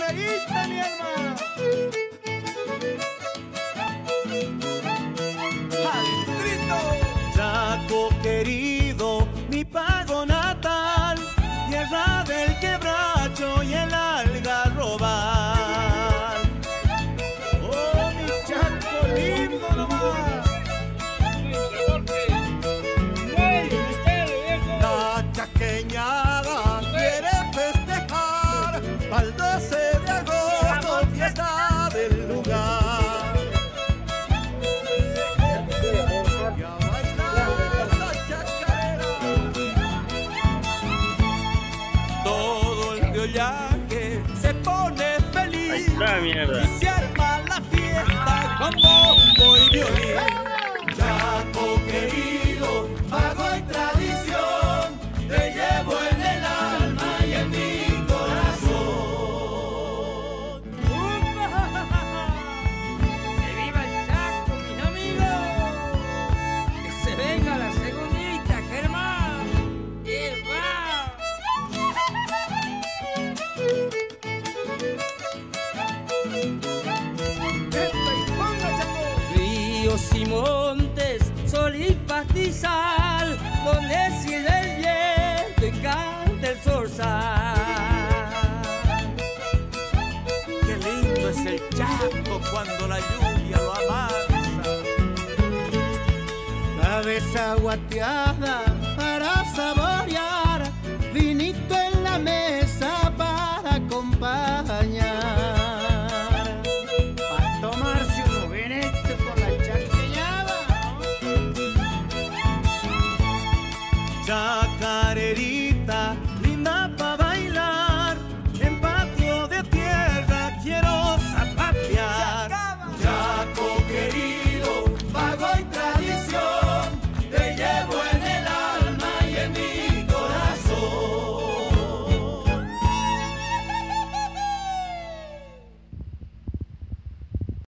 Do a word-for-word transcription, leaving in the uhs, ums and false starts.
chacareíta, mi alma. Chaco querido, mi pago natal, tierra del quebracho y el algarrobal. Oh, mi Chaco lindo nomás. La chaqueñada quiere festejar al doce de agosto, fiesta del lugar. Se pone feliz y se arma la fiesta con bombo y violín. Chaco querido, pago y tradición, te llevo en el alma y en mi corazón. ¡Que viva el Chaco, mis amigos! ¡Que se venga la segundita, Germán! ¡Que va! Ríos y montes, sol y pastizal, donde sigue el viento y canta el zorzal. Qué lindo es el Chaco cuando la lluvia lo amansa. Cabeza guateada para saborear